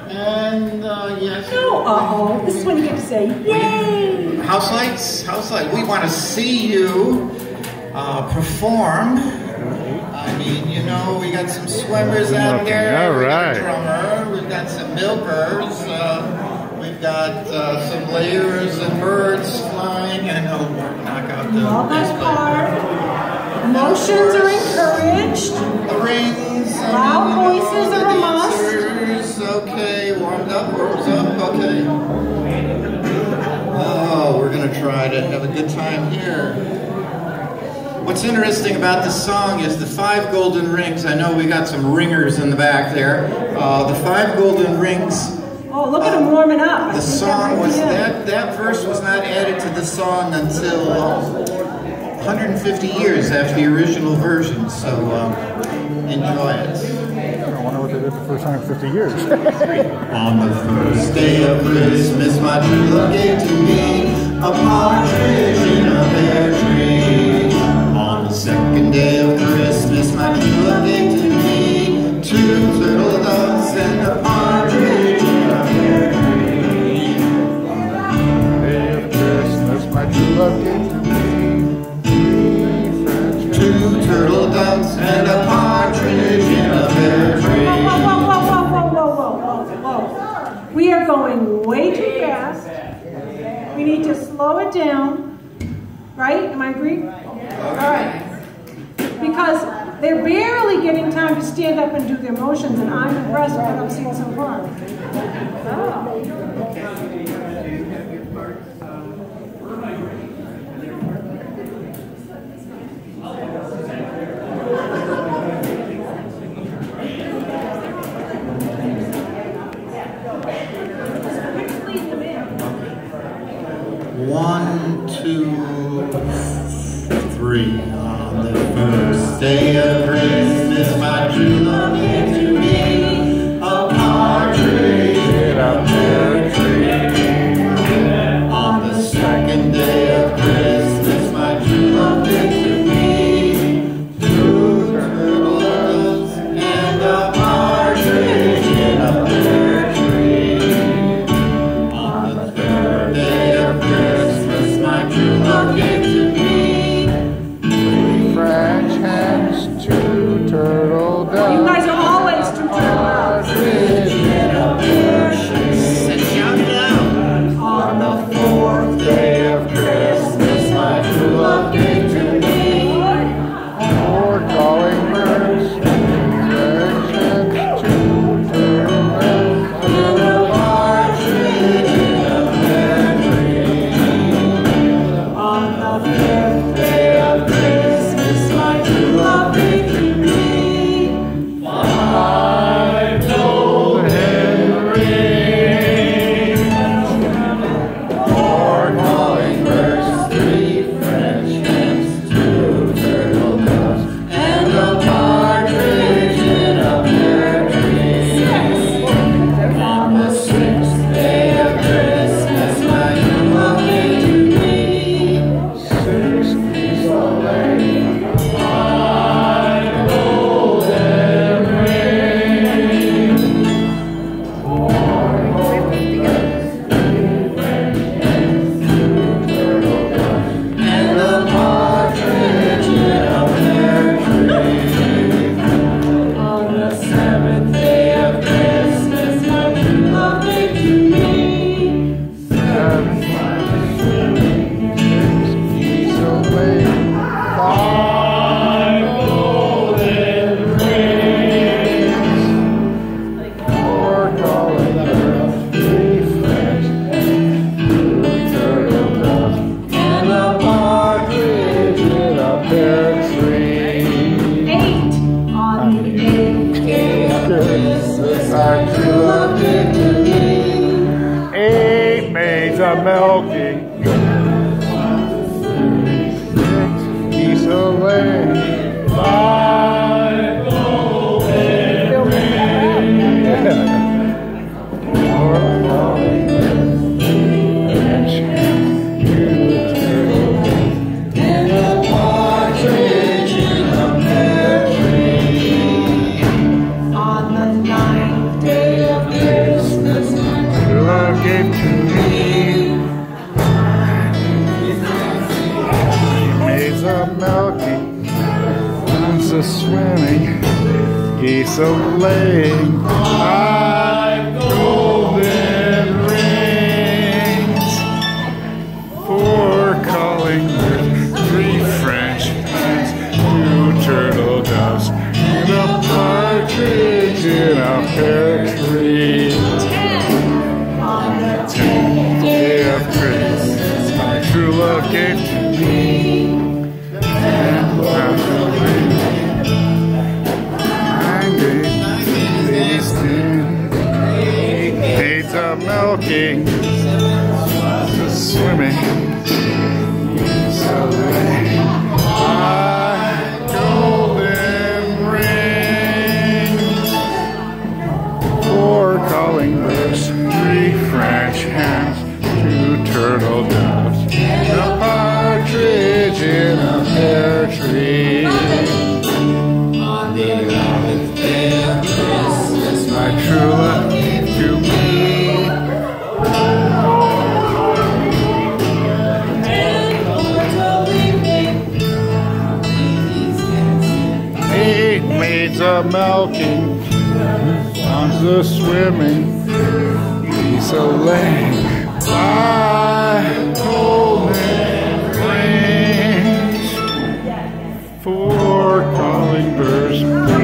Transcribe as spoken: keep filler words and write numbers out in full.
And uh, yes. No, uh-oh. This is when you get to say, yay! House lights, house lights. We want to see you uh, perform. I mean, you know, we got some swimmers out there. All right. We got a drummer. We've got some milkers. Uh, we've got uh, some layers and birds flying. And oh, knock out the. All that part. Emotions are encouraged. The rings. Loud I mean, voices you know, are a the must. dancers. Okay, warmed up, warms up. Okay. Oh, we're gonna try to have a good time here. What's interesting about this song is the five golden rings. I know we got some ringers in the back there. Uh, the five golden rings. Oh, look at them warming up. The song was that that verse was not added to the song until uh, one hundred fifty years after the original version. So um, enjoy it. I wonder what they did the first one hundred fifty years. On the first day of Christmas, my true love gave to me a partridge in a pear tree. On the second day of Christmas, my true love gave to me two turtle doves and a partridge in a pear tree. On the day of Christmas, my true love gave to me three French Two turtle doves and a partridge in a pear tree. Whoa, whoa, whoa, whoa, whoa, whoa, whoa, whoa, whoa. We are going way too fast. We need to slow it down. Right? Am I agreed? All right. Because they're barely getting time to stand up and do their motions, and I'm impressed with what I'm seeing so far. One, two, three. On the first day of Christmas, my true love gave to me a partridge in a pear tree. On the second day of Christmas, my true love gave to me two turtle doves and a partridge in a pear tree. On the third day of Christmas, my true love gave to me three French hens, two turtle doves. You guys are always two turtle doves. Partridge in a pear tree. and shout it out. On the fourth day of Christmas, my true love gave to me four calling birds, three French hens, two turtle doves, and a partridge in a pear tree. On the fifth day of Christmas, my true love gave to me Five golden rings, four calling birds, three French hens, two turtle doves, and a partridge in a pear tree. On the sixth day of Christmas, my true love gave to me six geese a-laying, five golden rings, four golden birds, three French hens, two turtle doves, and a partridge in a pear tree. On the seventh day of Christmas, my true love gave to me seven geese a-laying, five golden rings, four calling birds, three French hens, two turtle doves, and a partridge in a pear tree. eight. On the eighth day of Christmas, our true love gave to me eight maids a milking, six geese a-laying, five golden rings, four calling birds, three French hens, two turtle doves, and a partridge in a pear tree. On the ninth day of Christmas, geese a laying, five golden rings, four calling birds, three French hens, two turtle doves, and a partridge in a pear tree. On the tenth day of Christmas, my true love gave to me, and I maids are milking, the swimming, so they five golden rings, four calling birds, three French hens, two turtle doves, and a partridge in a pear tree. On the eleventh day of Christmas, my true love gave to me. Eight maids are milking, one's a swimming, geese a laying, five golden rings, four calling birds.